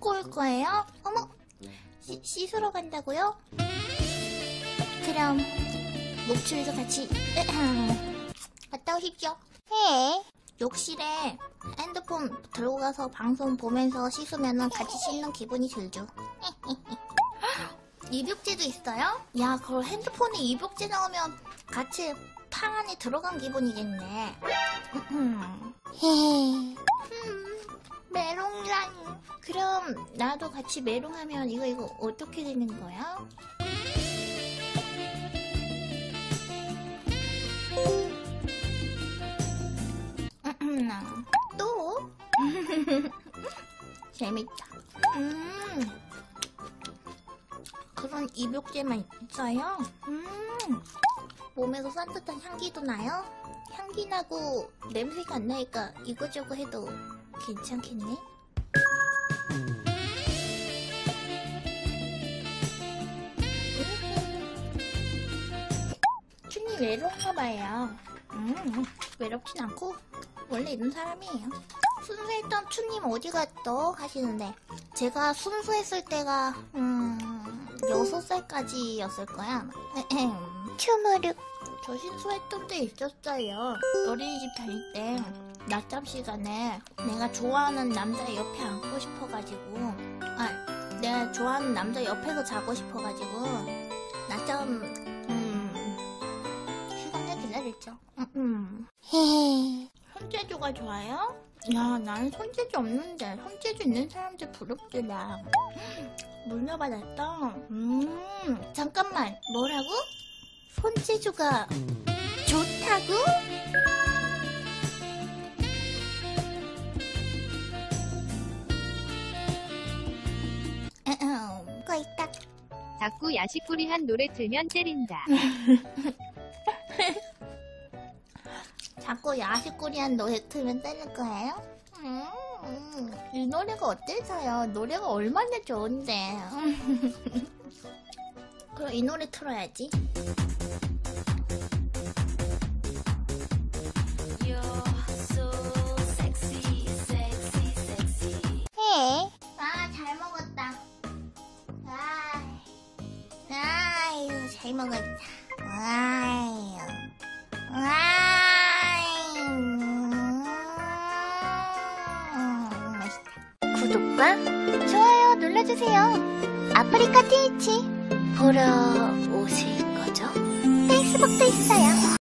씻고 올 거예요? 어머, 씻으러 간다고요? 그럼 목줄도 같이 갔다 오십시오. 해. 욕실에 핸드폰 들고 가서 방송 보면서 씻으면 같이 씻는 기분이 들죠. 입욕제도 있어요? 야, 그럼 핸드폰에 입욕제 넣으면 같이 팡 안에 들어간 기분이겠네. 메롱이랑. 그럼 나도 같이 메롱하면 이거 어떻게 되는 거야? 또? 재밌다. 그런 입욕제만 있어요? 몸에서 산뜻한 향기도 나요? 향기 나고 냄새가 안 나니까 이거저거 해도 괜찮겠네? 춘이 외로운가봐요. 외롭진 않고 원래 이런 사람이에요. 순수했던 춘님 어디 갔어? 하시는데 제가 순수했을 때가 6살까지였을 거야. 추무룩. 저 순수했던 때 있었어요. 어린이집 다닐 때 낮잠 시간에 내가 좋아하는 남자 옆에 앉고 싶어가지고 내가 좋아하는 남자 옆에서 자고 싶어가지고 낮잠 시간을 기다렸죠. 손재주가 좋아요? 야, 나는 손재주 없는데 손재주 있는 사람들 부럽더라. 물려받았다. 잠깐만, 뭐라고? 손재주가 좋다고? 거의 딱. 자꾸 야식꾸리한 노래 틀면 때린다. 자꾸 야식꾸리한 노래 틀면 때릴 거예요? 이 노래가 어때서요? 노래가 얼마나 좋은데. 그럼 이 노래 틀어야지. 해. 잘 먹었다. 아유, 잘 먹었다. 맛있다. 구독과 좋아요 눌러주세요. 아프리카 TH 보러 오실 거죠? 페이스북도 있어요.